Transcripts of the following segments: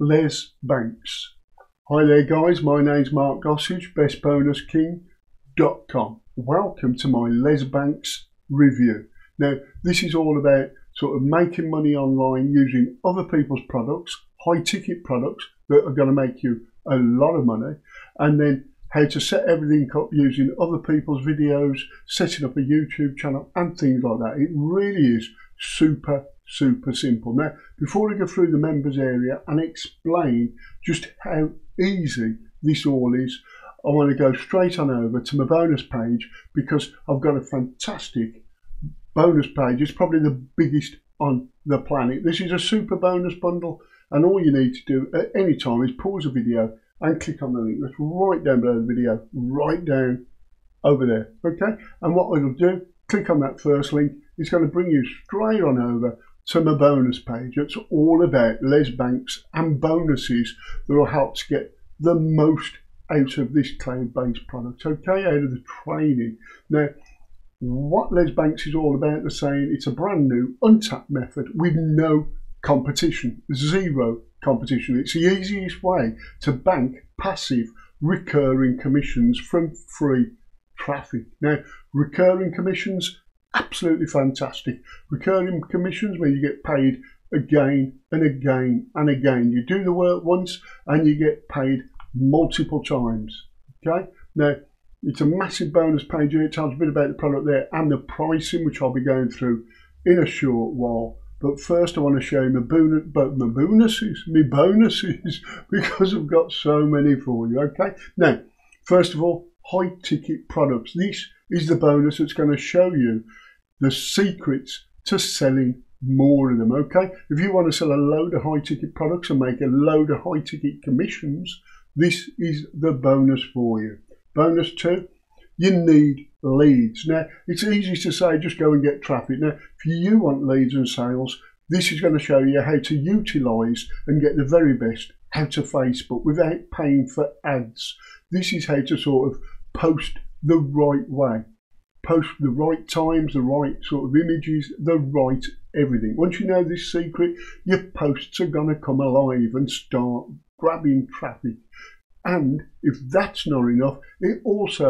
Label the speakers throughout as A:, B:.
A: Lez Bankz. Hi there guys, my name's Mark Gossage, bestbonusking.com. Welcome to my Lez Bankz review. Now this is all about sort of making money online using other people's products, high ticket products that are going to make you a lot of money, and then how to set everything up using other people's videos, setting up a YouTube channel and things like that. It really is super simple. Now, before I go through the members area and explain just how easy this all is, I want to go straight on over to my bonus page because I've got a fantastic bonus page. It's probably the biggest on the planet. This is a super bonus bundle, and all you need to do at any time is pause the video and click on the link that's right down below the video, right down over there, okay? And what it'll do, click on that first link, it's going to bring you straight on over to my bonus page. It's all about Lez Bankz and bonuses that will help to get the most out of this cloud-based product, okay, out of the training. Now, what Lez Bankz is all about, they're saying it's a brand new, untapped method with no competition, zero competition. It's the easiest way to bank passive recurring commissions from free traffic. Now, recurring commissions, absolutely fantastic. Recurring commissions where you get paid again and again and again. You do the work once and you get paid multiple times, okay? Now, it's a massive bonus page here. It tells a bit about the product there and the pricing, which I'll be going through in a short while. But first I want to show you my bonuses, because I've got so many for you, okay? Now, first of all, high ticket products. This is the bonus that's going to show you the secrets to selling more of them, okay? If you want to sell a load of high ticket products and make a load of high ticket commissions, this is the bonus for you. Bonus 2, you need leads. Now, it's easy to say just go and get traffic. Now, if you want leads and sales, this is going to show you how to utilize and get the very best out of Facebook without paying for ads. This is how to sort of post the right way, post the right times, the right sort of images, the right everything. Once you know this secret, your posts are going to come alive and start grabbing traffic. And if that's not enough, it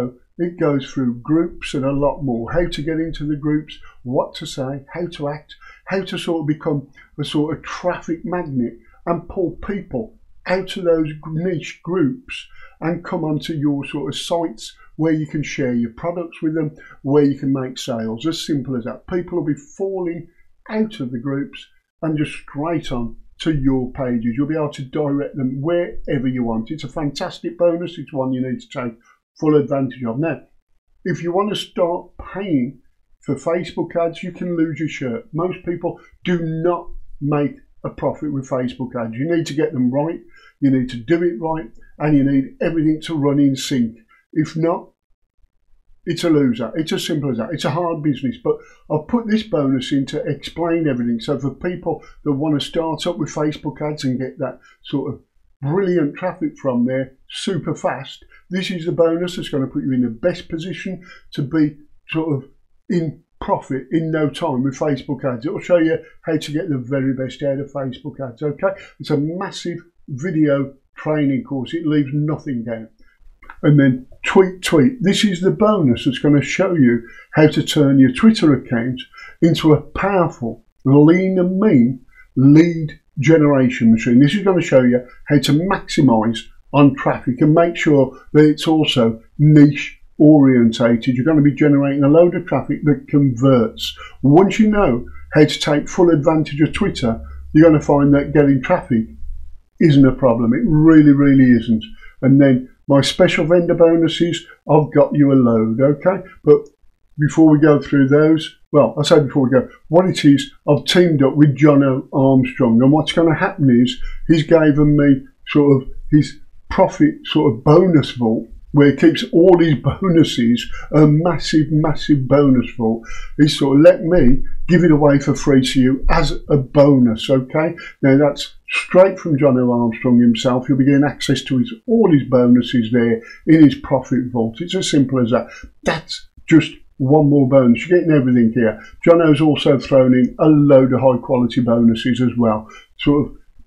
A: goes through groups and a lot more. How to get into the groups, what to say, how to act, how to sort of become a sort of traffic magnet and pull people out of those niche groups and come onto your sort of sites where you can share your products with them, where you can make sales. As simple as that. People will be falling out of the groups and just straight on to your pages. You'll be able to direct them wherever you want. It's a fantastic bonus. It's one you need to take full advantage of. Now, if you want to start paying for Facebook ads, you can lose your shirt. Most people do not make a profit with Facebook ads. You need to get them right, you need to do it right, and you need everything to run in sync. If not, it's a loser. It's as simple as that. It's a hard business, but I'll put this bonus in to explain everything. So for people that want to start up with Facebook ads and get that sort of brilliant traffic from there super fast, this is the bonus that's going to put you in the best position to be sort of in profit in no time with Facebook ads. It will show you how to get the very best out of Facebook ads, okay? It's a massive video training course. It leaves nothing down. And then tweet. This is the bonus that's going to show you how to turn your Twitter account into a powerful, lean and mean lead generation machine. This is going to show you how to maximize on traffic and make sure that it's also niche orientated. You're going to be generating a load of traffic that converts. Once you know how to take full advantage of Twitter, you're going to find that getting traffic isn't a problem. It really isn't. And then my special vendor bonuses, I've got you a load, okay? But before we go through those, well, I say before we go, what it is, I've teamed up with Jono Armstrong, and what's going to happen is he's given me sort of his profit sort of bonus vault, where he keeps all his bonuses, a massive bonus vault. He's sort of let me give it away for free to you as a bonus, okay? Now that's straight from Jono Armstrong himself. You'll be getting access to all his bonuses there in his profit vault. It's as simple as that. That's just one more bonus. You're getting everything here. Jono's also thrown in a load of high quality bonuses as well. Sort of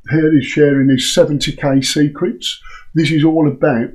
A: here he's sharing his 70k secrets. This is all about,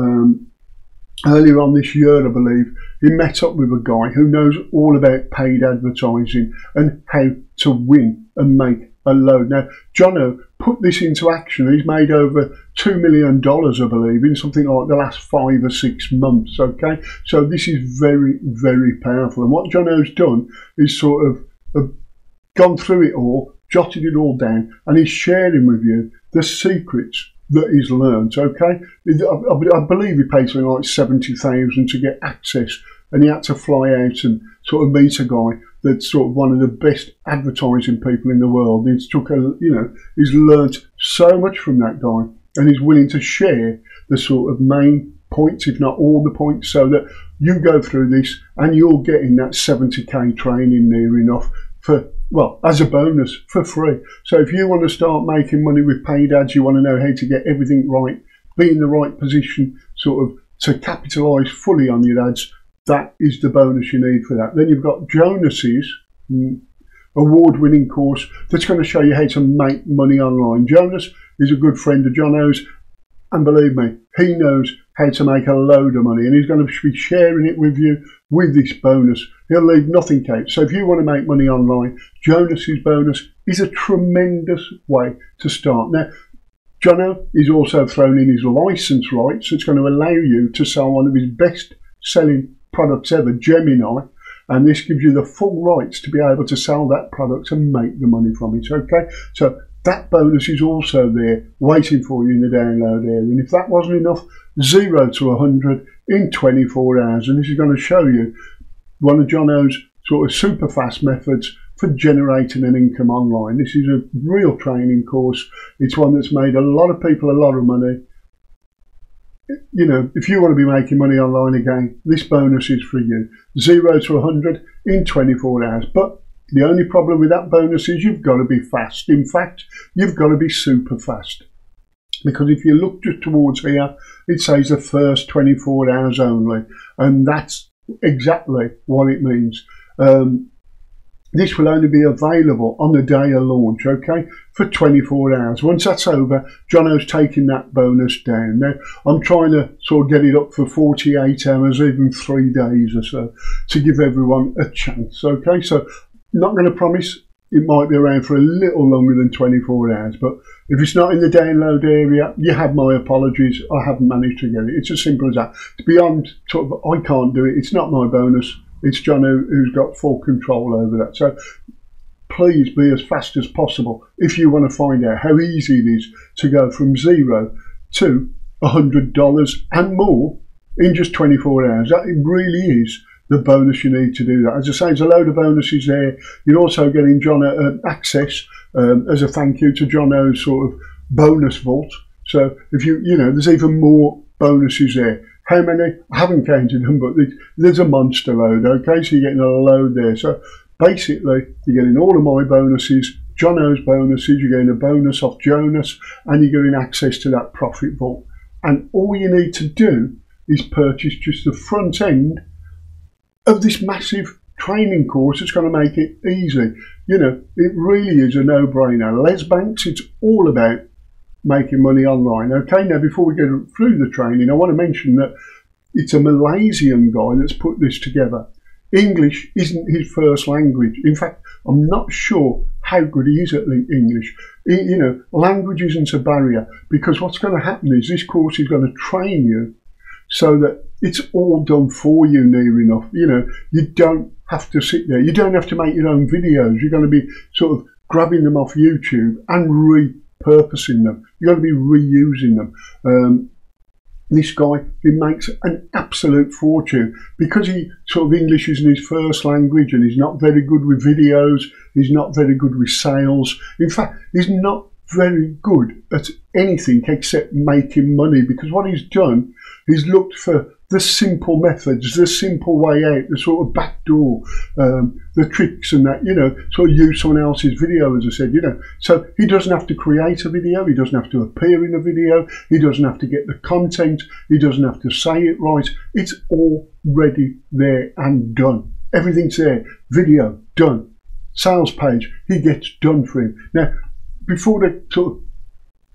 A: earlier on this year, I believe, he met up with a guy who knows all about paid advertising and how to win and make a load. Now, Jono put this into action. He's made over $2 million, I believe, in something like the last 5 or 6 months, okay? So this is very, very powerful. And what Jono's done is sort of gone through it all, jotted it all down, and he's sharing with you the secrets that he's learned, okay? I believe he paid something like $70,000 to get access, and he had to fly out and sort of meet a guy that's sort of one of the best advertising people in the world. He's he's learnt so much from that guy, and he's willing to share the sort of main points, if not all the points, so that you go through this and you're getting that 70k training near enough for, well, as a bonus for free. So if you want to start making money with paid ads, you want to know how to get everything right, be in the right position sort of to capitalise fully on your ads, that is the bonus you need for that. Then you've got Jonas's award-winning course that's going to show you how to make money online. Jonas is a good friend of Jono's, and believe me, he knows how to make a load of money, and he's going to be sharing it with you with this bonus. He'll leave nothing out. So if you want to make money online, Jonas's bonus is a tremendous way to start. Now, Jono is also thrown in his license rights. It's going to allow you to sell one of his best-selling products ever, Gemini, and this gives you the full rights to be able to sell that product and make the money from it, okay? So that bonus is also there waiting for you in the download area, and if that wasn't enough, 0 to 100 in 24 hours, and this is going to show you one of Jono's sort of super fast methods for generating an income online. This is a real training course. It's one that's made a lot of people a lot of money. You know, if you want to be making money online again, this bonus is for you. 0 to 100 in 24 hours. But the only problem with that bonus is you've got to be fast. In fact, you've got to be super fast. Because if you look just towards here, it says the first 24 hours only. And that's exactly what it means. This will only be available on the day of launch, okay, for 24 hours. Once that's over, Jono's taking that bonus down. Now, I'm trying to sort of get it up for 48 hours, even 3 days or so, to give everyone a chance, okay? So, not going to promise it might be around for a little longer than 24 hours, but if it's not in the download area, you have my apologies. I haven't managed to get it. It's as simple as that. It's beyond sort of, I can't do it. It's not my bonus. It's John who's got full control over that. So please be as fast as possible if you want to find out how easy it is to go from 0 to $100 and more in just 24 hours. That really is the bonus you need to do that. As I say, there's a load of bonuses there. You're also getting John access as a thank you to Jono's sort of bonus vault. So if you know, there's even more bonuses there. How many? I haven't counted them, but there's a monster load, okay? So you're getting a load there. So basically, you're getting all of my bonuses, Jono's bonuses, you're getting a bonus off Jonas, and you're getting access to that profit vault. And all you need to do is purchase just the front end of this massive training course. It's going to make it easy. You know, it really is a no-brainer. Lez Bankz, it's all about making money online. Okay, now before we get through the training, I want to mention that it's a Malaysian guy that's put this together. English isn't his first language. In fact, I'm not sure how good he is at English. You know, language isn't a barrier, because what's going to happen is this course is going to train you so that it's all done for you near enough. You know, you don't have to sit there. You don't have to make your own videos. You're going to be sort of grabbing them off YouTube and repurposing them. You're going to be reusing them. This guy, he makes an absolute fortune because he sort of English isn't his first language, and he's not very good with videos. He's not very good with sales. In fact, he's not very good at anything except making money, because what he's done, he's looked for the simple methods, the simple way out, the sort of back door, the tricks and that, you know, sort of use someone else's video, as I said, you know. So he doesn't have to create a video, he doesn't have to appear in a video, he doesn't have to get the content, he doesn't have to say it right. It's already there and done. Everything's there. Video, done. Sales page, he gets done for him. Now, before they sort of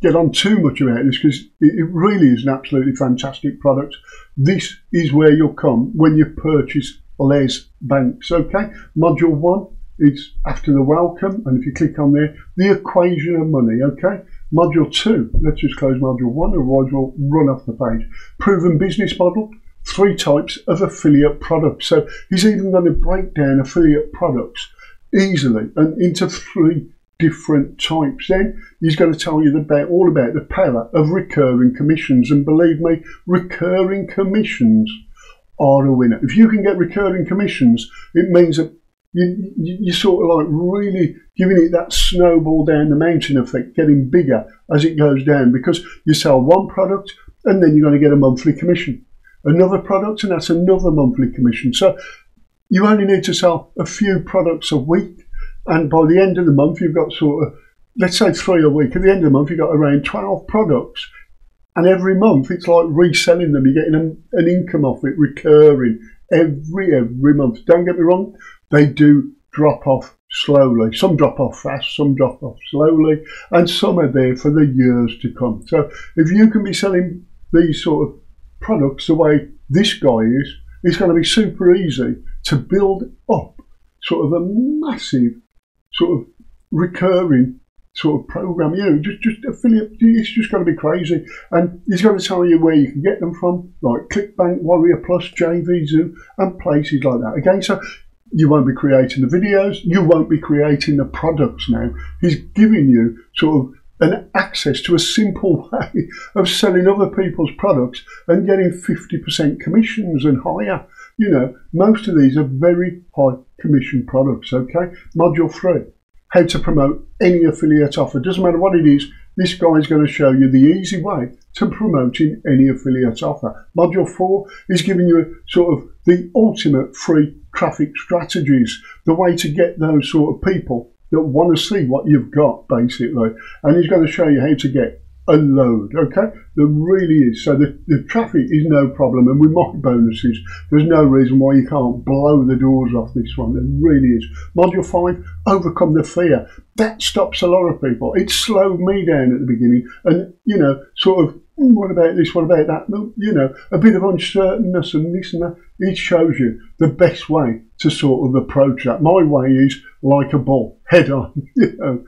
A: get on too much about this because it really is an absolutely fantastic product. This is where you'll come when you purchase Lez Bankz. Okay, module 1 is after the welcome, and if you click on there, the equation of money. Okay, module 2, let's just close module 1, otherwise we'll run off the page. Proven business model, 3 types of affiliate products. So he's even going to break down affiliate products easily and into 3 different types. Then he's going to tell you all about the power of recurring commissions, and believe me, recurring commissions are a winner. If you can get recurring commissions, it means that you sort of like really giving it that snowball down the mountain effect, getting bigger as it goes down, because you sell one product and then you're going to get a monthly commission, another product, and that's another monthly commission. So you only need to sell a few products a week, and by the end of the month you've got sort of, let's say 3 a week. At the end of the month you've got around 12 products, and every month it's like reselling them. You're getting an income off it, recurring every month. Don't get me wrong, they do drop off slowly. Some drop off fast, some drop off slowly, and some are there for the years to come. So if you can be selling these sort of products the way this guy is, it's going to be super easy to build up sort of a massive sort of recurring sort of program. You know, just affiliate, it's just going to be crazy. And he's going to tell you where you can get them from, like ClickBank, Warrior Plus, JVZoo, and places like that. Again, so you won't be creating the videos, you won't be creating the products now. He's giving you sort of an access to a simple way of selling other people's products and getting 50% commissions and higher. You know, most of these are very high commission products. Okay, module 3, how to promote any affiliate offer. Doesn't matter what it is, this guy is going to show you the easy way to promoting any affiliate offer. Module 4 is giving you sort of the ultimate free traffic strategies, the way to get those sort of people that want to see what you've got, basically. And he's going to show you how to get a load. Okay, there really is. So the traffic is no problem, and with my bonuses, there's no reason why you can't blow the doors off this one. There really is. Module 5, overcome the fear. That stops a lot of people. It slowed me down at the beginning, and you know, sort of, what about this, what about that? You know, a bit of uncertainness and this and that. It shows you the best way to sort of approach that. My way is like a bull, head on. You know,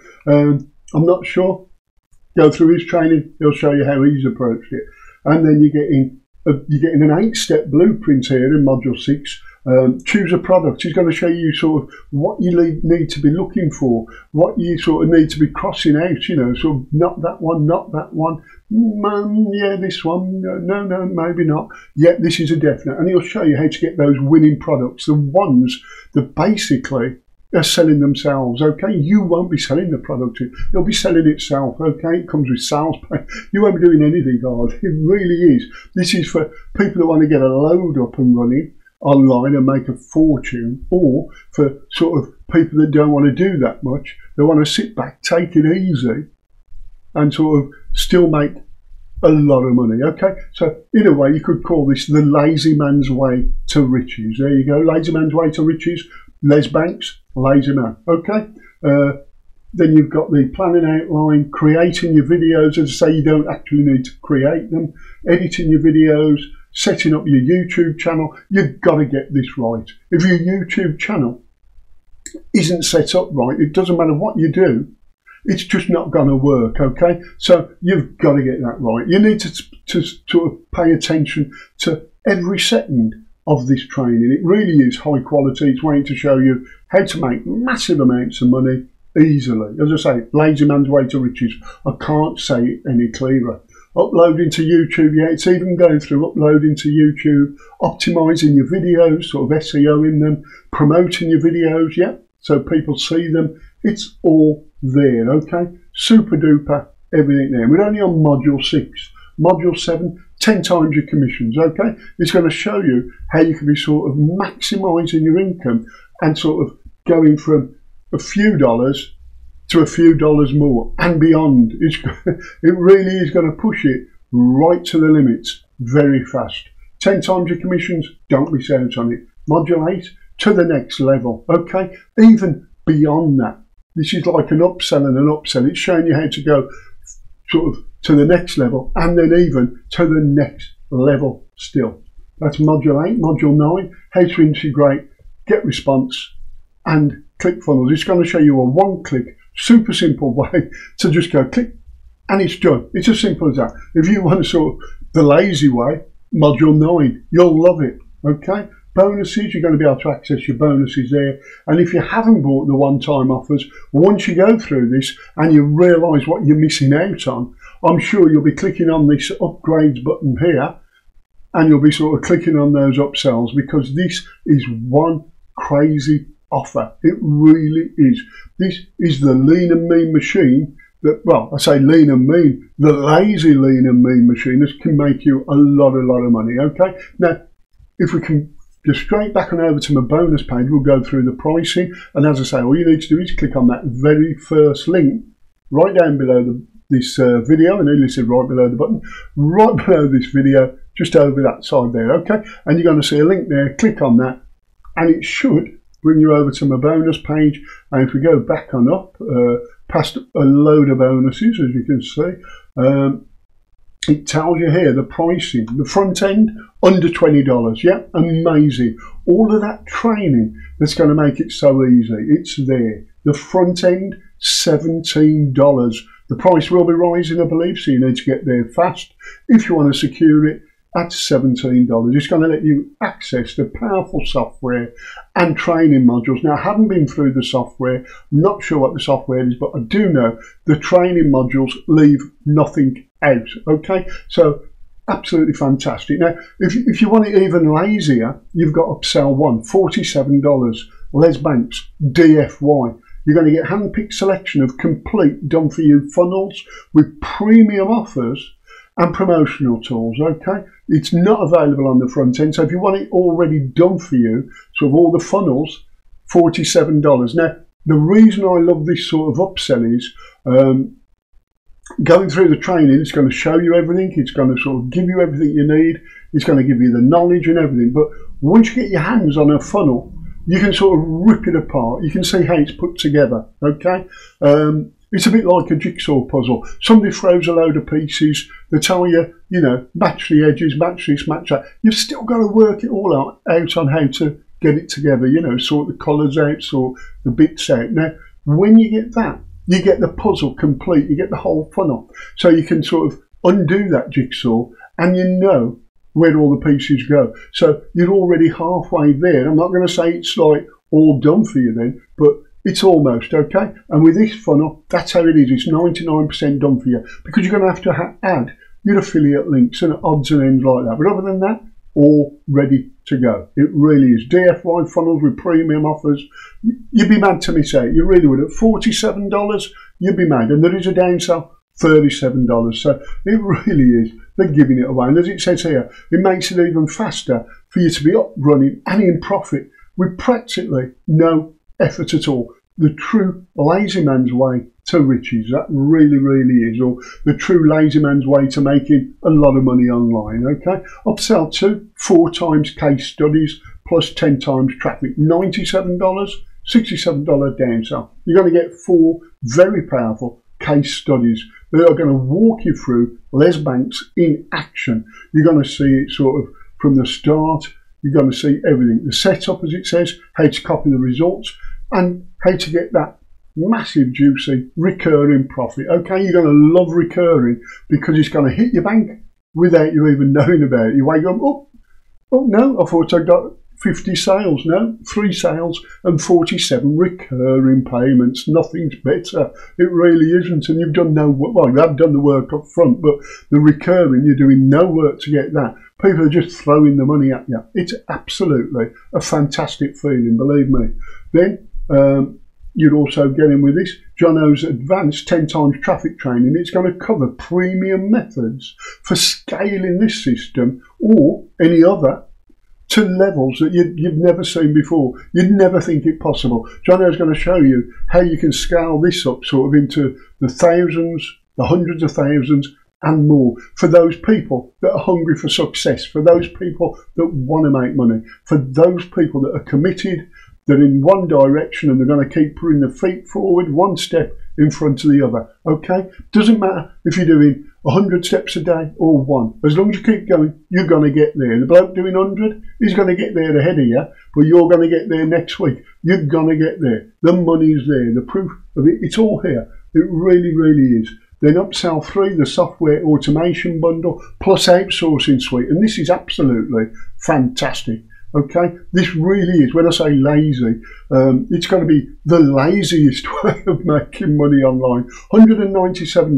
A: I'm not sure. Go through his training, he'll show you how he's approached it. And then you're getting an 8-step blueprint here in module 6. Choose a product. He's going to show you sort of what you need to be looking for, what you sort of need to be crossing out, you know, sort of not that one, not that one. Yeah, this one, no, maybe not. Yeah, this is a definite. And he'll show you how to get those winning products, the ones that basically are selling themselves. Okay, you won't be selling the product, you'll be selling itself. Okay, it comes with sales pay. You won't be doing anything hard. It really is. This is for people that want to get a load up and running online and make a fortune, or for sort of people that don't want to do that much. They want to sit back, take it easy, and sort of still make a lot of money. Okay, so in a way you could call this the lazy man's way to riches. There you go, lazy man's way to riches. Lez Bankz, lazy man. Okay, then you've got the planning outline, creating your videos. As I say, you don't actually need to create them, editing your videos, setting up your YouTube channel. You've got to get this right. If your YouTube channel isn't set up right, it doesn't matter what you do, it's just not going to work. Okay, so you've got to get that right. You need to sort of pay attention to every second of this training. It really is high quality. It's waiting to show you how to make massive amounts of money easily. As I say, lazy man's way to riches. I can't say it any clearer. Uploading to YouTube, yeah, it's even going through uploading to YouTube, optimizing your videos, sort of SEOing them, promoting your videos, yeah, so people see them. It's all there. Okay, super duper everything there. We're only on module 6. Module 7, 10 times your commissions. Okay, it's going to show you how you can be sort of maximizing your income and sort of going from a few dollars to a few dollars more and beyond. It really is going to push it right to the limits very fast. 10 times your commissions, don't miss out on it. Module 8, to the next level. Okay, even beyond that. This is like an upsell and an upsell. It's showing you how to go sort of to the next level, and then even to the next level still. That's module 8. Module 9, how to integrate get response and ClickFunnels. It's going to show you a one-click, super simple way to just go click and it's done. It's as simple as that. If you want to sort of the lazy way, module 9, you'll love it. Okay, bonuses, you're going to be able to access your bonuses there. And if you haven't bought the one-time offers, once you go through this and you realise what you're missing out on, I'm sure you'll be clicking on this upgrades button here, and you'll be sort of clicking on those upsells, because this is one crazy offer. It really is. This is the lean and mean machine that, well, I say lean and mean, the lazy lean and mean machine that can make you a lot of money. Okay, now if we can go straight back on over to my bonus page, we'll go through the pricing. And as I say, all you need to do is click on that very first link right down below this video. I nearly said right below the button, right below this video, just over that side there. Okay, and you're going to see a link there. Click on that and it should bring you over to my bonus page. And if we go back on up past a load of bonuses, as you can see, it tells you here the pricing. The front end under $20. Yeah, amazing. All of that training that's going to make it so easy, it's there. The front end $17. The price will be rising, I believe, so you need to get there fast if you want to secure it. At $17, it's going to let you access the powerful software and training modules. Now, I haven't been through the software, not sure what the software is, but I do know the training modules leave nothing out. Okay, so absolutely fantastic. Now, if you want it even lazier, you've got upsell 1, $47, Lez Bankz, DFY. You're going to get hand-picked selection of complete done-for-you funnels with premium offers and promotional tools. Okay, it's not available on the front end, so if you want it already done for you, so of all the funnels, $47. Now, the reason I love this sort of upsell is going through the training. It's going to show you everything, it's going to sort of give you everything you need, it's going to give you the knowledge and everything. But once you get your hands on a funnel, you can sort of rip it apart. You can see how it's put together. Okay, it's a bit like a jigsaw puzzle. Somebody throws a load of pieces, they tell you, you know, match the edges, match this, match that. You've still got to work it all out on how to get it together, you know, sort the colours out, sort the bits out. Now, when you get that, you get the puzzle complete, you get the whole funnel. So you can sort of undo that jigsaw and you know where all the pieces go. So you're already halfway there. I'm not going to say it's like all done for you then, but it's almost. Okay, and with this funnel, that's how it is. It's 99% done for you, because you're going to have to add your affiliate links and odds and ends like that. But other than that, all ready to go. It really is. DFY funnels with premium offers. You'd be mad to miss out. You really would. At $47, you'd be mad. And there is a downsell, $37. So it really is. They're giving it away. And as it says here, it makes it even faster for you to be up, running and in profit with practically no effort at all. The true lazy man's way to riches. That really is. Or the true lazy man's way to making a lot of money online. Okay, upsell 2, 4 times case studies plus 10 times traffic. $97, $67 downsell. You're going to get 4 very powerful case studies that are going to walk you through Lez Bankz in action. You're going to see it sort of from the start. You're going to see everything. The setup, as it says, how to copy the results, and how to get that massive, juicy, recurring profit. Okay, you're going to love recurring, because it's going to hit your bank without you even knowing about it. You wake up, oh no, I thought I got 50 sales. No, 3 sales and 47 recurring payments. Nothing's better. It really isn't. And you've done no work. Well, you have done the work up front, but the recurring, you're doing no work to get that. People are just throwing the money at you. It's absolutely a fantastic feeling, believe me. Then you'd also get in with this Jono's advanced 10 times traffic training. It's going to cover premium methods for scaling this system or any other to levels that you've never seen before. You'd never think it possible. Jono's going to show you how you can scale this up sort of into the thousands, the hundreds of thousands and more, for those people that are hungry for success, for those people that want to make money, for those people that are committed They're in one direction and they're going to keep putting their feet forward, one step in front of the other. Okay? Doesn't matter if you're doing 100 steps a day or one. As long as you keep going, you're going to get there. The bloke doing 100, he's going to get there ahead of you, but you're going to get there next week. You're going to get there. The money's there. The proof of it, it's all here. It really, really is. Then upsell 3, the software automation bundle plus outsourcing suite. And this is absolutely fantastic. Okay, this really is, when I say lazy, it's going to be the laziest way of making money online. $197,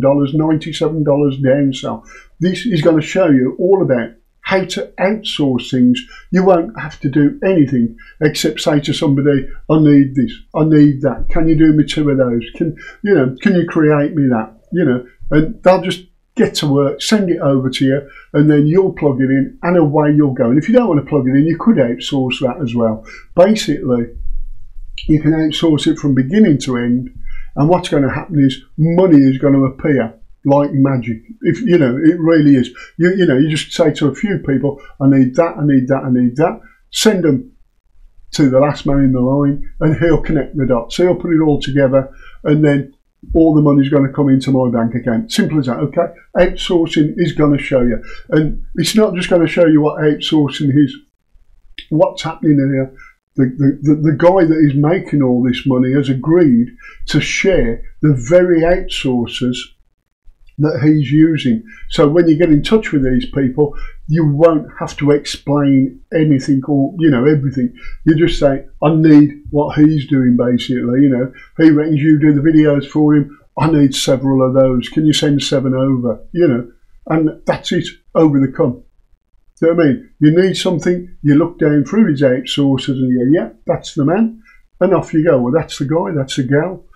A: $97 downsell. This is going to show you all about how to outsource things. You won't have to do anything except say to somebody, I need this, I need that. Can you do me 2 of those? Can you create me that? And they'll just get to work, send it over to you, and then you'll plug it in, and away you'll go. And if you don't want to plug it in, you could outsource that as well. Basically, you can outsource it from beginning to end, and what's going to happen is money is going to appear like magic. If it really is. You just say to a few people, I need that, I need that, I need that. Send them to the last man in the line, and he'll connect the dots. He'll put it all together, and then all the money's going to come into my bank account. Simple as that, okay? Outsourcing is going to show you. And it's not just going to show you what outsourcing is, what's happening here. The guy that is making all this money has agreed to share the very outsourcers that he's using. So when you get in touch with these people, you won't have to explain anything or everything. You just say, I need what he's doing, basically. He reckons you do the videos for him. I need several of those. Can you send 7 over? And that's it, over the come. Do you know what I mean? You need something, you look down through his outsourcers and you go, yeah, that's the man. And off you go. Well, that's the guy, that's the gal,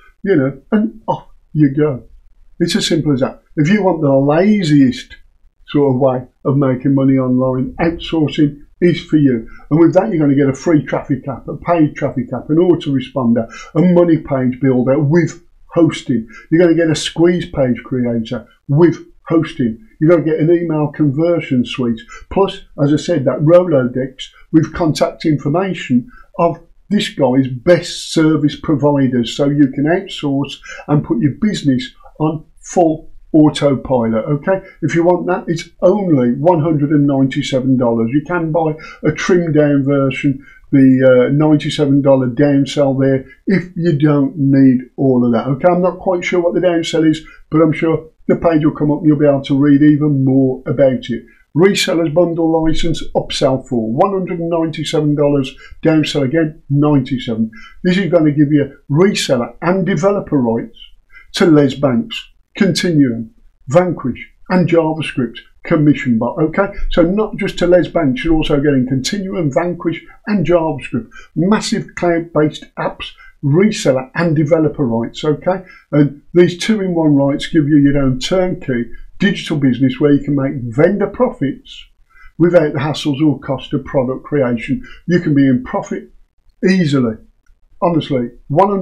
A: and off you go. It's as simple as that. If you want the laziest sort of way of making money online, outsourcing is for you. And with that, you're going to get a free traffic app, a paid traffic app, an autoresponder, a money page builder with hosting. You're going to get a squeeze page creator with hosting. You're going to get an email conversion suite. Plus, as I said, that Rolodex with contact information of this guy's best service providers, so you can outsource and put your business on full autopilot. Okay, if you want that, it's only $197. You can buy a trimmed down version, the $97 downsell there, if you don't need all of that. Okay, I'm not quite sure what the downsell is, but I'm sure the page will come up and you'll be able to read even more about it. Resellers bundle license, upsell for $197, downsell again, $97. This is going to give you reseller and developer rights to Lez Bankz, Continuum, Vanquish, and JavaScript commission bot. Okay, so not just to Lez Bankz, you're also getting Continuum, Vanquish, and JavaScript, massive cloud-based apps, reseller and developer rights. Okay, and these 2-in-1 rights give you your own turnkey digital business where you can make vendor profits without the hassles or cost of product creation. You can be in profit easily. Honestly,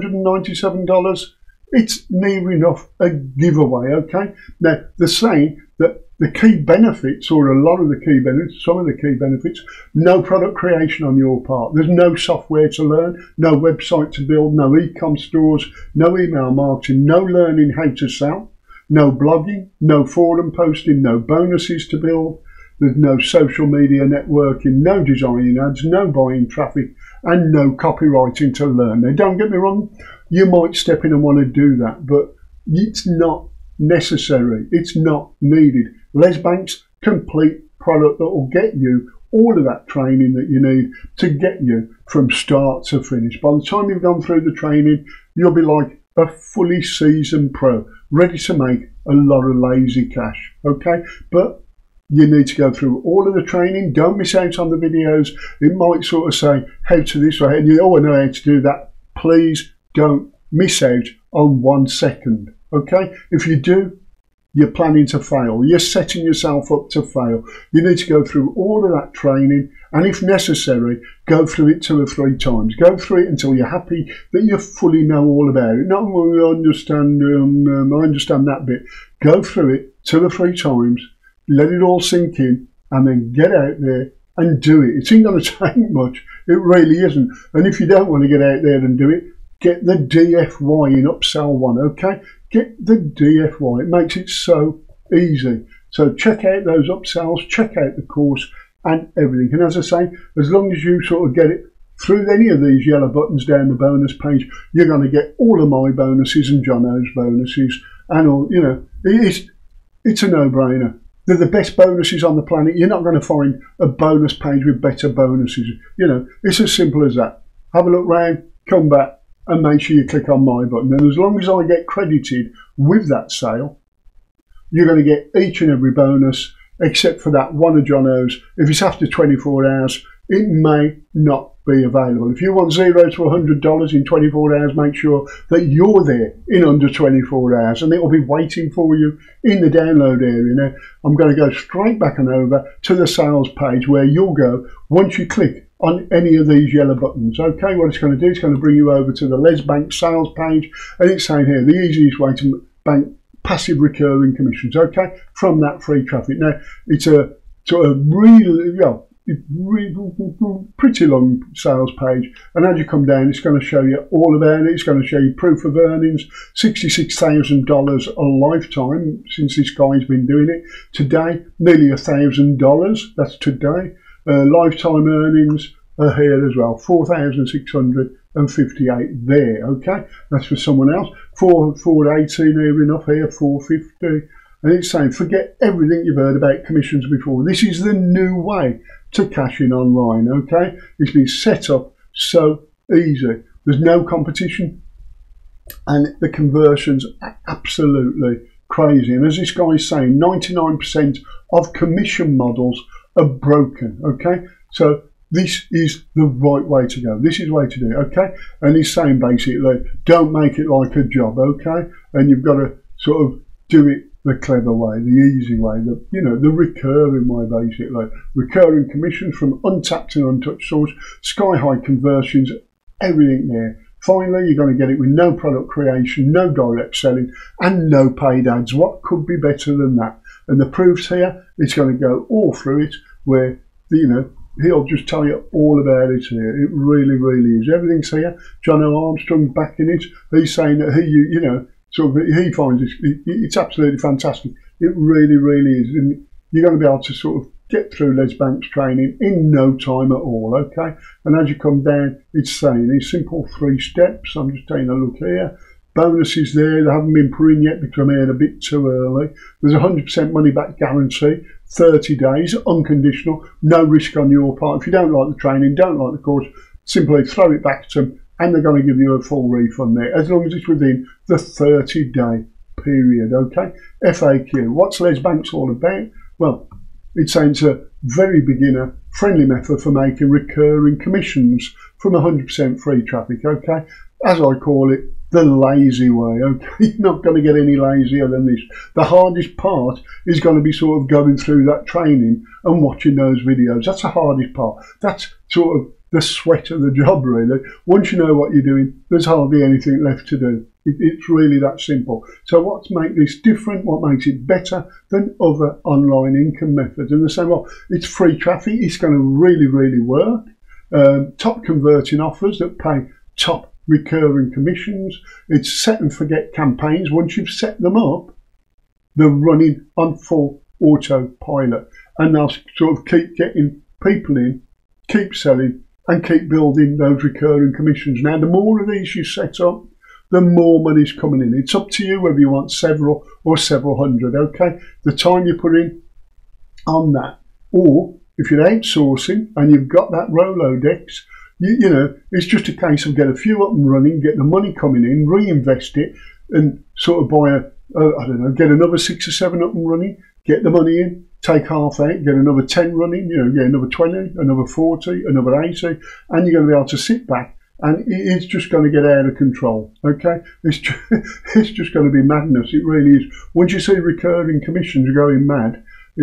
A: $197. It's near enough a giveaway, okay? Now, they're saying that the key benefits, or a lot of the key benefits, some of the key benefits, no product creation on your part. There's no software to learn, no website to build, no e-com stores, no email marketing, no learning how to sell, no blogging, no forum posting, no bonuses to build. There's no social media networking, no designing ads, no buying traffic, and no copywriting to learn. Now, don't get me wrong, you might step in and want to do that, but it's not necessary. It's not needed. Lez Bankz, complete product that will get you all of that training that you need to get you from start to finish. By the time you've gone through the training, you'll be like a fully seasoned pro, ready to make a lot of lazy cash, okay? But you need to go through all of the training. Don't miss out on the videos. It might sort of say how to this or how to, oh, I know how to do that. Please don't miss out on 1 second, okay? If you do, you're planning to fail. You're setting yourself up to fail. You need to go through all of that training, and if necessary, go through it 2 or 3 times. Go through it until you're happy that you fully know all about it. Not only I understand that bit. Go through it 2 or 3 times. Let it all sink in, and then get out there and do it. It ain't going to take much It really isn't. And if you don't want to get out there and do it, get the DFY in Upsell 1, okay? Get the DFY. It makes it so easy. So check out those upsells, check out the course and everything. And as I say, as long as you sort of get it through any of these yellow buttons down the bonus page, you're going to get all of my bonuses and Jono's bonuses and all, you know, it's a no-brainer. They're the best bonuses on the planet. You're not going to find a bonus page with better bonuses. You know, it's as simple as that. Have a look round, come back, and make sure you click on my button. And as long as I get credited with that sale, you're going to get each and every bonus, except for that one of Jono's. If it's after 24 hours, it may not be available. If you want 0 to $100 in 24 hours, make sure that you're there in under 24 hours, and it will be waiting for you in the download area. Now, I'm going to go straight back and over to the sales page where you'll go once you click on any of these yellow buttons. Okay, what it's going to do, it's going to bring you over to the Lez Bankz sales page, and it's saying here the easiest way to bank passive recurring commissions, okay, from that free traffic. Now, it's a sort of really, pretty long sales page, and as you come down, it's going to show you all about it. It's going to show you proof of earnings, $66,000 a lifetime since this guy's been doing it. Today, nearly $1,000. That's today. Lifetime earnings are here as well, 4,658 there. Okay, that's for someone else. 418 near enough here, 450. And it's saying, forget everything you've heard about commissions before. This is the new way to cash in online, okay? It's been set up so easy. There's no competition, and the conversions are absolutely crazy. And as this guy is saying, 99% of commission models are broken, okay? So this is the right way to go. This is the way to do it, okay? And he's saying basically, don't make it like a job, okay? And you've got to sort of do it the clever way, the easy way, the recurring way, basically. Recurring commissions from untapped and untouched source, sky high conversions, everything there. Finally, you're going to get it with no product creation, no direct selling, and no paid ads. What could be better than that? And the proof's here. It's going to go all through it, where he'll just tell you all about it here. It really, really is. Everything's here. John Armstrong's backing it. He's saying that he finds it's absolutely fantastic. It really, really is. And you're going to be able to sort of get through Lez Bankz training in no time at all, okay? And as you come down, it's saying these simple 3 steps. I'm just taking a look here. Bonuses there. They haven't been put in yet because I'm here a bit too early. There's a 100% money back guarantee, 30 days, unconditional, no risk on your part. If you don't like the training, don't like the course, simply throw it back to them, and they're going to give you a full refund there, as long as it's within the 30-day period, okay? FAQ, what's Lez Bankz all about? Well, it's saying it's a very beginner-friendly method for making recurring commissions from 100% free traffic, okay? As I call it, the lazy way, okay? You're not going to get any lazier than this. The hardest part is going to be sort of going through that training and watching those videos. That's the hardest part. That's sort of the sweat of the job, really. Once you know what you're doing, there's hardly anything left to do. It's really that simple. So what makes this different? What makes it better than other online income methods? And they say, well, it's free traffic. It's going to really, really work. Top converting offers that pay top recurring commissions. It's set and forget campaigns. Once you've set them up, they're running on full autopilot, and they'll sort of keep getting people in, keep selling, and keep building those recurring commissions. Now, the more of these you set up, the more money's coming in. It's up to you whether you want several or several hundred, okay? The time you put in on that, or if you're outsourcing and you've got that Rolodex, it's just a case of get a few up and running, get the money coming in, reinvest it, and sort of buy get another 6 or 7 up and running, get the money in, take half out, get another 10 running, get another 20, another 40, another 80, and you're going to be able to sit back, and it's just going to get out of control, okay? It's just going to be madness. It really is. Once you see recurring commissions going mad,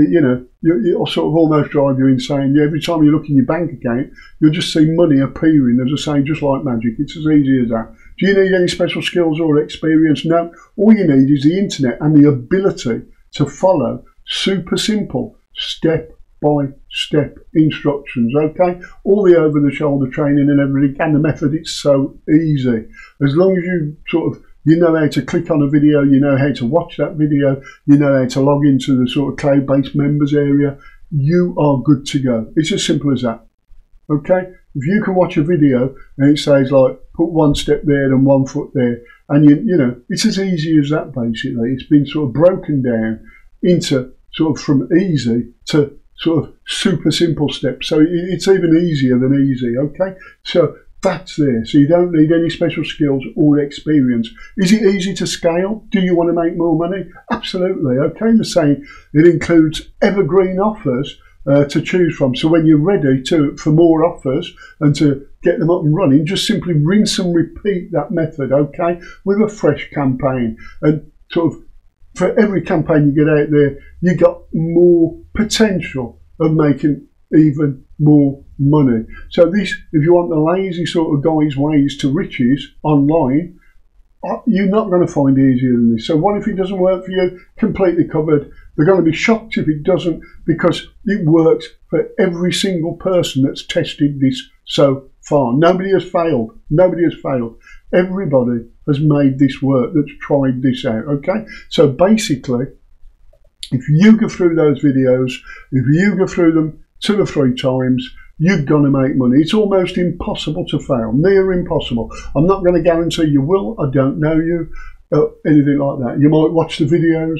A: you'll sort of almost drive you insane. Every time you look in your bank account, you'll just see money appearing, as I say, just like magic. It's as easy as that. Do you need any special skills or experience? No. All you need is the internet and the ability to follow super simple step step-by-step instructions, okay? All the over-the-shoulder training and everything, and the method, it's so easy. As long as you you know how to click on a video, you know how to watch that video, you know how to log into the sort of cloud-based members area, you are good to go. It's as simple as that, okay? If you can watch a video and it says like, put one step there and 1 foot there, and you know, it's as easy as that basically. It's been sort of broken down into sort of from easy to sort of super simple steps. So it's even easier than easy, okay? So that's there. So you don't need any special skills or experience. Is it easy to scale? Do you want to make more money? Absolutely, okay? The same, it includes evergreen offers to choose from. So when you're ready for more offers and to get them up and running, just simply rinse and repeat that method, okay? With a fresh campaign. And sort of for every campaign you get out there, you got more potential of making even more money. So this, if you want the lazy sort of guys' ways to riches online, you're not going to find easier than this. So what if it doesn't work for you? Completely covered. They're going to be shocked if it doesn't, because it works for every single person that's tested this so far. Nobody has failed. Nobody has failed. Everybody has made this work that's tried this out, okay? So basically, if you go through those videos, if you go through them 2 or 3 times, you're going to make money. It's almost impossible to fail, near impossible. I'm not going to guarantee you will. I don't know you, anything like that. You might watch the videos,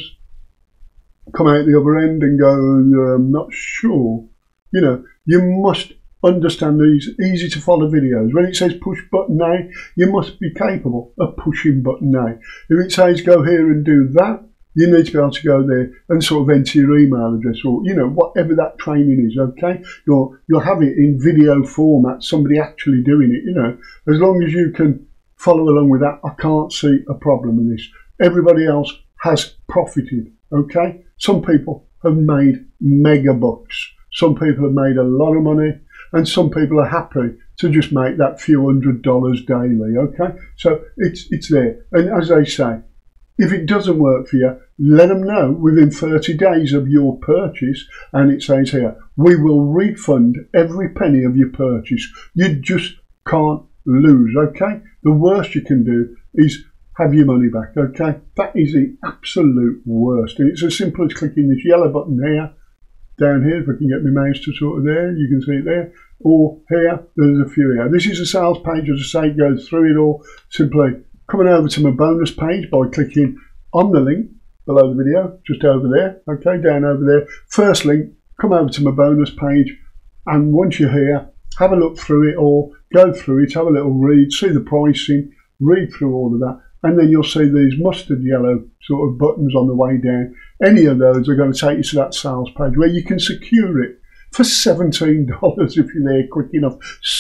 A: come out the other end and go, I'm not sure. You know, you must understand these easy to follow videos. When it says push button A, you must be capable of pushing button A. If it says go here and do that, you need to be able to go there and sort of enter your email address, or, you know, whatever that training is, okay? You'll have it in video format, somebody actually doing it, you know. As long as you can follow along with that, I can't see a problem in this. Everybody else has profited, okay? Some people have made mega bucks. Some people have made a lot of money, and some people are happy to just make that few $100s daily, okay? So it's there. And as they say, if it doesn't work for you, let them know within 30 days of your purchase. And it says here, we will refund every penny of your purchase. You just can't lose, okay? The worst you can do is have your money back, okay? That is the absolute worst. And it's as simple as clicking this yellow button here, down here, if I can get my mouse to sort of there, you can see it there, or here, there's a few here. This is a sales page, as I say, it goes through it all. Simply coming over to my bonus page by clicking on the link below the video, just over there, okay, down over there. First link, come over to my bonus page, and once you're here, have a look through it all, go through it, have a little read, see the pricing, read through all of that, and then you'll see these mustard yellow sort of buttons on the way down. Any of those are going to take you to that sales page where you can secure it for $17 if you're there quick enough.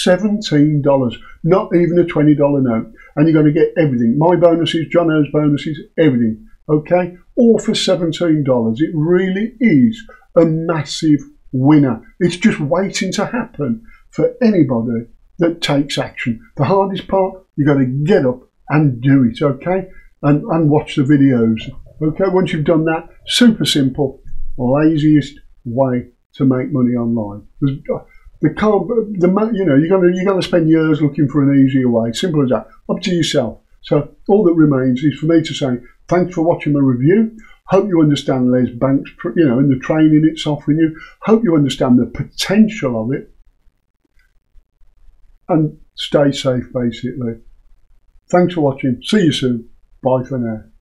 A: $17, not even a $20 note. And you're going to get everything. My bonuses, John O's bonuses, everything. Okay? All for $17. It really is a massive winner. It's just waiting to happen for anybody that takes action. The hardest part, you've got to get up and do it, okay? And watch the videos. Okay, once you've done that, super simple, laziest way to make money online. You're going to spend years looking for an easier way. Simple as that. Up to yourself. So all that remains is for me to say thanks for watching my review. Hope you understand Lez Bankz, you know, and the training it's offering you. Hope you understand the potential of it. And stay safe, basically. Thanks for watching. See you soon. Bye for now.